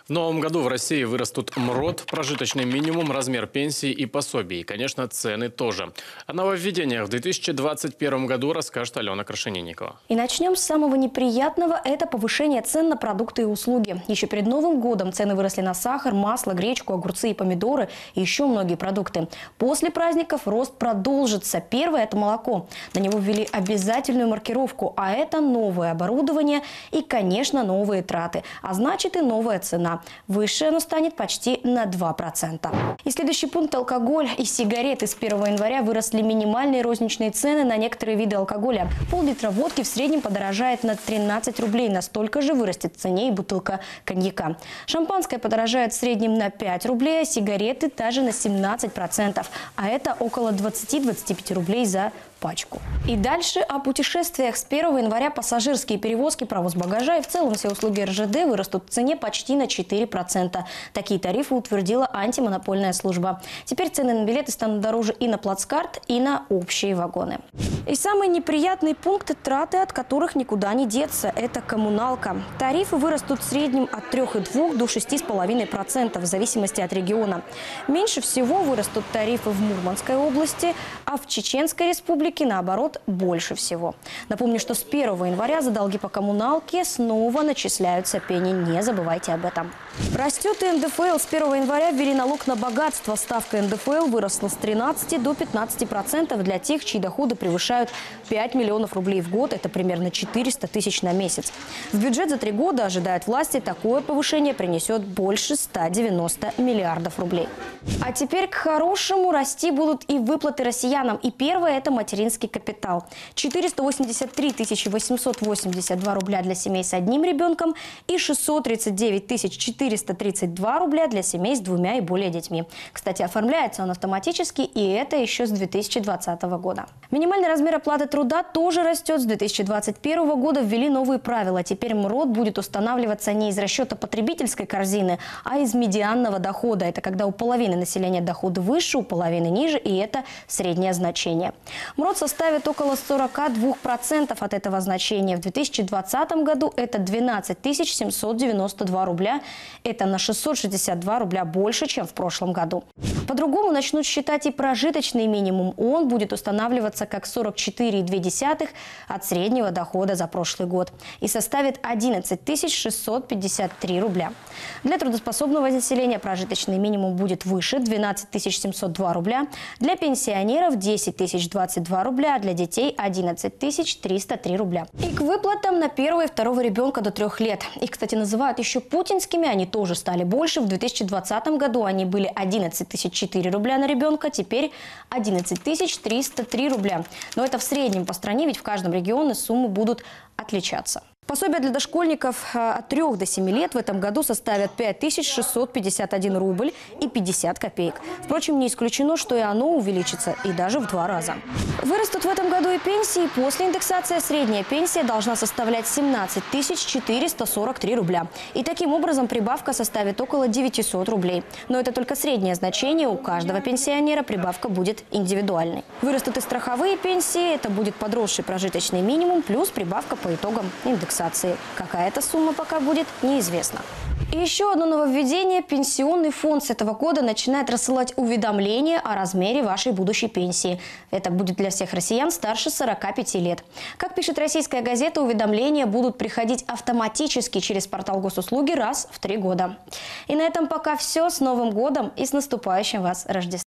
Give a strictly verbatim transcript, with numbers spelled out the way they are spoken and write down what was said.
В новом году в России вырастут МРОД, прожиточный минимум, размер пенсии и пособий. И, конечно, цены тоже. О нововведениях в две тысячи двадцать первом году расскажет Алена Крашенинникова. И начнем с самого неприятного – это повышение цен на продукты и услуги. Еще перед Новым годом цены выросли на сахар, масло, гречку, огурцы и помидоры и еще многие продукты. После праздников рост продолжится. Первое – это молоко. На него ввели обязательную маркировку, а это новое оборудование и, конечно, новые траты. А значит и новая цена. Выше оно станет почти на два процента. И следующий пункт – алкоголь и сигареты. С первого января выросли минимальные розничные цены на некоторые виды алкоголя. Пол-литра водки в среднем подорожает на тринадцать рублей. Настолько же вырастет в цене и бутылка коньяка. Шампанское подорожает в среднем на пять рублей, а сигареты даже на семнадцать процентов. А это около двадцати-двадцати пяти рублей за пачку. И дальше о путешествиях. С первого января пассажирские перевозки, провоз багажа и в целом все услуги эр жэ дэ вырастут в цене почти на четыре процента. Такие тарифы утвердила антимонопольная служба. Теперь цены на билеты станут дороже и на плацкарт, и на общие вагоны. И самый неприятный пункт – траты, от которых никуда не деться – это коммуналка. Тарифы вырастут в среднем от трёх и двух до шести с половиной процентов в зависимости от региона. Меньше всего вырастут тарифы в Мурманской области, а в Чеченской республике, наоборот, больше всего. Напомню, что с первого января за долги по коммуналке снова начисляются пени. Не забывайте об этом. Растет и эн дэ эф эл. С первого января ввели налог на богатство. Ставка эн дэ эф эл выросла с тринадцати до пятнадцати процентов для тех, чьи доходы превышают пять миллионов рублей в год. Это примерно четыреста тысяч на месяц. В бюджет за три года, ожидают власти, такое повышение принесет больше ста девяноста миллиардов рублей. А теперь к хорошему. Расти будут и выплаты россиянам. И первое – это материнский капитал. четыреста восемьдесят три тысячи восемьсот восемьдесят два рубля для семей с одним ребенком и шестьсот тридцать девять тысяч четыреста тридцать два рубля для семей с двумя и более детьми. Кстати, оформляется он автоматически, и это еще с две тысячи двадцатого года. Минимальный размер оплаты труда тоже растет. С две тысячи двадцать первого года ввели новые правила. Теперь МРОД будет устанавливаться не из расчета потребительской корзины, а из медианного дохода. Это когда у половины населения доходы выше, у половины ниже, и это среднее значение. МРОД составит около сорока двух процентов от этого значения. В две тысячи двадцатом году это двенадцать тысяч семьсот девяносто два рубля. Это на шестьсот шестьдесят два рубля больше, чем в прошлом году. По-другому начнут считать и прожиточный минимум. Он будет устанавливаться как сорок четыре и две десятых от среднего дохода за прошлый год и составит одиннадцать тысяч шестьсот пятьдесят три рубля. Для трудоспособного населения прожиточный минимум будет выше – двенадцать тысяч семьсот два рубля. Для пенсионеров – десять тысяч двадцать два рубля, а для детей – одиннадцать тысяч триста три рубля. И к выплатам на первого и второго ребенка до трех лет. Их, кстати, называют еще путинскими, они тоже стали больше. В две тысячи двадцатом году они были одиннадцать тысяч четыре рубля на ребенка, теперь одиннадцать тысяч триста три рубля. Но это в среднем по стране, ведь в каждом регионе суммы будут отличаться. Пособия для дошкольников от трёх до семи лет в этом году составят пять тысяч шестьсот пятьдесят один рубль и пятьдесят копеек. Впрочем, не исключено, что и оно увеличится, и даже в два раза. Вырастут в этом году и пенсии. После индексации средняя пенсия должна составлять семнадцать тысяч четыреста сорок три рубля. И таким образом прибавка составит около девятисот рублей. Но это только среднее значение. У каждого пенсионера прибавка будет индивидуальной. Вырастут и страховые пенсии. Это будет подросший прожиточный минимум плюс прибавка по итогам индексации. Какая эта сумма пока будет, неизвестно. И еще одно нововведение. Пенсионный фонд с этого года начинает рассылать уведомления о размере вашей будущей пенсии. Это будет для всех россиян старше сорока пяти лет. Как пишет «Российская газета», уведомления будут приходить автоматически через портал госуслуги раз в три года. И на этом пока все. С Новым годом и с наступающим вас Рождеством!